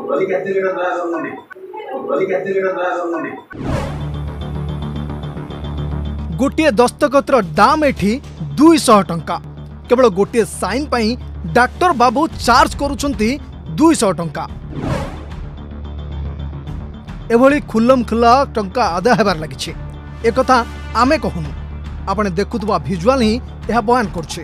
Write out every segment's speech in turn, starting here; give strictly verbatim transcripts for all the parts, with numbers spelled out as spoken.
गोटे दस्तखतर दाम एठी दुईश टंका केवल गोटे साइन पाई डाक्टर बाबू चार्ज करुछंती दुईश टंका एभली खुल्लम खुल्ला टंका आदाय हेबार लागिछि एक कथा आमे कहूनु आपने देखुवा भिजुआल ही यह बयान करछे।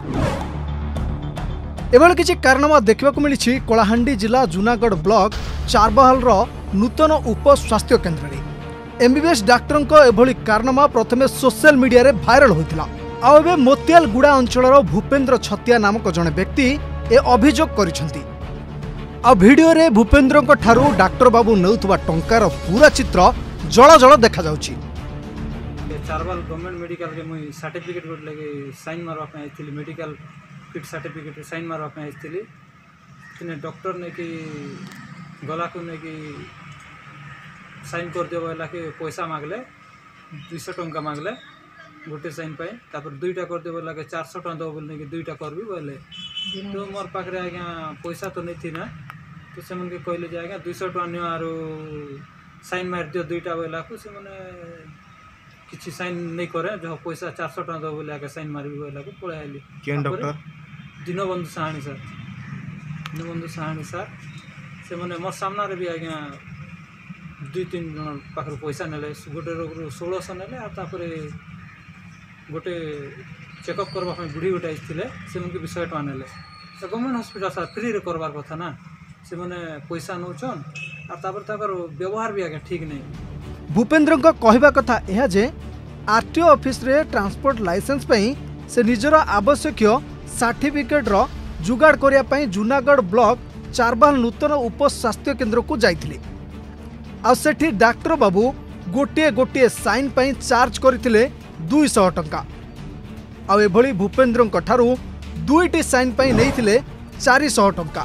एभली किछि कारणमा देखिबाकू मिलिछि कलाहांडी जिला जूनागढ़ ब्लॉक चारबाहाल नूतन उप स्वास्थ्य केन्द्र में एमबीबीएस डाक्टर एभली कारणमा प्रथमे सोशल मीडिया रे भाइराल होइतिला। आ एबे मोतियालगुड़ा अंचलर भूपेन्द्र छतिया नामक जने व्यक्ति ए अभियोग करिसेंती। आ वीडियो रे भूपेन्द्र को ठारू डाक्टर बाबू नौथुवा टंकार पूरा चित्र जळ जळ देखा जाउची। चारबाल गवर्नमेंट मेडिकल रे मुई सर्टिफिकेट गोट लगे साइन मारवा पे आइथिली मेडिकल किट सर्टिफिकेट रे साइन मारवा पे आइथिली तिने डॉक्टर ने कि गला को ने कि साइन कर देबो लाके पैसा मागले दुई सौ टंका मागले गोटे साइन पाए तापर दुईटा कर देबो लाके चार सौ टंका दो बोलने कि दुईटा करबी बोले तो मोर पाखरे आज्ञा पैसा तो नहीं थी ना तो से मन के कहले जे आज्ञा दुई सौ टंका नियो आरो साइन मार दियो दुईटा बोला को से माने किछि साइन नहीं करे जो पैसा चार सौ टंका दो बोले आके साइन मारबी बोला को पळे आइली केन doctor Dinabandhu Sahani sir Dinabandhu Sahani sir से माने मोर सामना रे भी आज्ञा दुई तीन जन पाखर पैसा नेले गोटे रोग षोलह सौ नेले तापर गोटे चेकअप करबा बुढ़ी गोटे आइथिले से मन के विषय टका नेले तो गवर्नमेंट हॉस्पिटल सर फ्री रे करबार कथा ना से माने पैसा नौचन आ तापर ताकर व्यवहार भी आगे ठीक नहीं। भूपेन्द्र को कहवा कथा यह जे आरटीओ ऑफिस रे ट्रांसपोर्ट लाइसेंस पई से निजर आवश्यक सर्टिफिकेट रो जुगाड़ करिया पई जूनागढ़ ब्लॉक चारबाल नूतन उप स्वास्थ्य केन्द्र को जाइथिले। आ सेठी डाक्टर बाबू गोटे गोटे साइन पई चार्ज करथिले दुईश टंका। आ एभली भूपेन्द्र ठारू दुईटी साइन पई नैथिले चारिश टंका।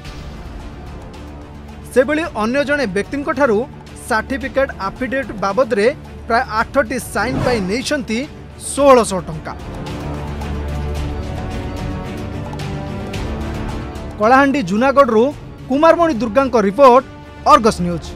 से बेली अन्य जने व्यक्ति ठारू सर्टिफिकेट आफिडेविट बाबद रे प्राय आठटी साइन पाई नैछंती सोलह सौ टंका। कलाहांडी जूनागढ़ रु कुमारमणि दुर्गा को रिपोर्ट अर्गस न्यूज।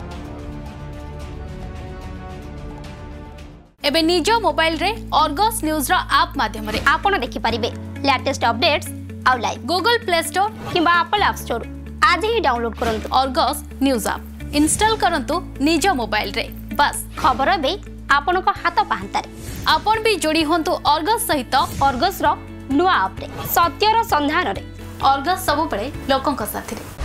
एबे निज मोबाइल रे अर्गस न्यूज रा ऐप माध्यम रे आपण देखि परिबे लेटेस्ट अपडेट्स आउ लाइव गूगल प्ले स्टोर किबा एप्पल ऐप स्टोर आज ही डाउनलोड करंतु अर्गस न्यूज ऐप इंस्टॉल करंतु निज मोबाइल रे बस खबर बे आपण को हाथ पाहंता रे आपण भी जोड़ी होंतु अर्गस सहित अर्गस रो नुआ ऐप रे सत्यर संधान रे अर्गस सब पड़े लोकन का साथी रे।